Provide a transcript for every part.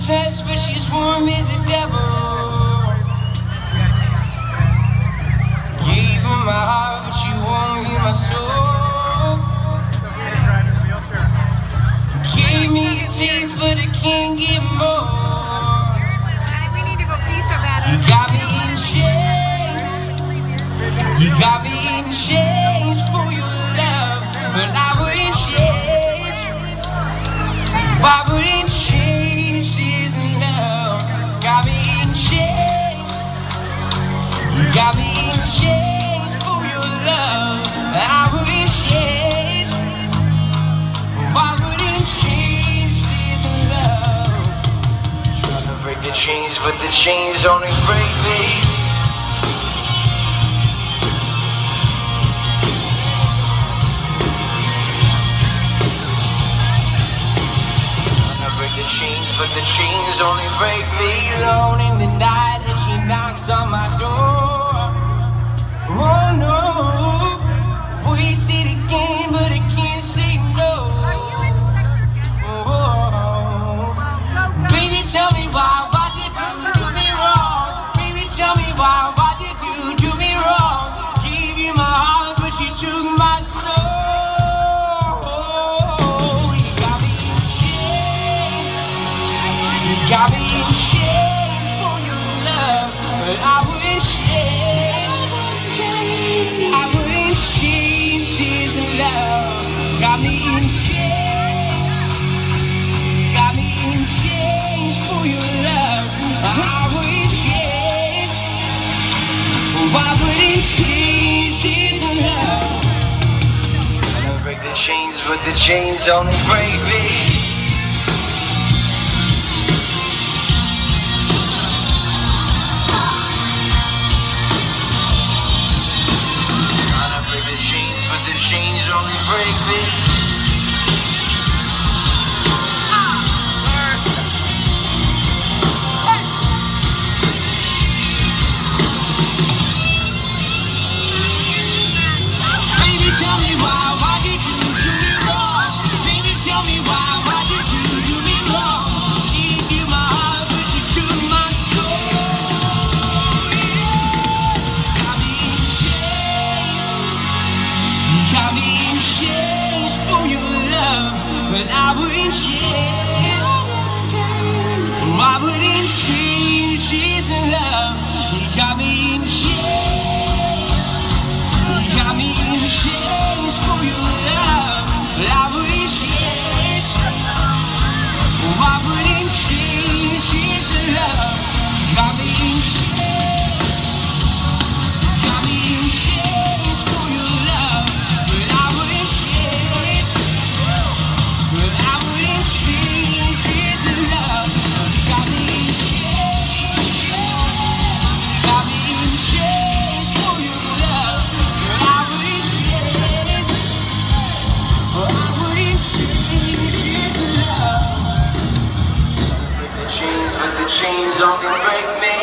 touch, but she's warm as the devil. Gave her my heart, but she won't hear my soul. Gave me a taste, but I can't get more. We need to go pee so bad. You got me in chains. You got me in chains for your love, but I wouldn't change. I wouldn't change this love. Got me in chains. You got me in chains for your love. I wouldn't change. I wouldn't change this love. Trying to break the chains, but the chains only break me. But the chains only break me. Alone in the night and she knocks on my door. Oh no, we see it again, but I can't say no. Oh, baby, tell me why'd you do me wrong? Baby, tell me why'd you do me wrong? Gave you my heart, but you took my soul. Got me in chains for your love, but I wouldn't change. I wouldn't change his love. Got me in chains. Got me in chains for your love. I wouldn't change. I wouldn't change his love. I break the chains, but the chains only break me. Chains only break me. Baby, tell me why did you do me wrong? Baby, tell me why did you do me wrong? Gave you my heart, but you took my soul. Got me in chains. Got me in chains for your love, but I wouldn't change. I wouldn't change his love. He got me in chains. He got me in chains for your love, but I wouldn't change. I wouldn't change his love. He got me in chains. Got me in chains for your love. The chains only break me.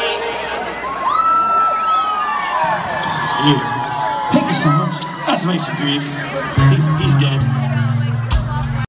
Yeah. Thank you so much. That's amazing, Grief.